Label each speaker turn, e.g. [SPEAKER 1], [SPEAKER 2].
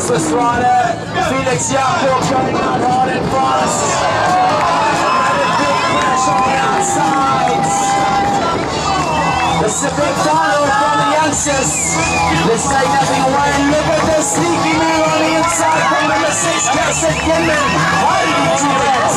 [SPEAKER 1] Christmas rider, Felix Jakob going out hard in front. Another big crash on the outside. This is a big final from the youngsters. Let's take nothing away and look at the sneaky move on the inside from number 6, Kelsey Kinman. How did he do that?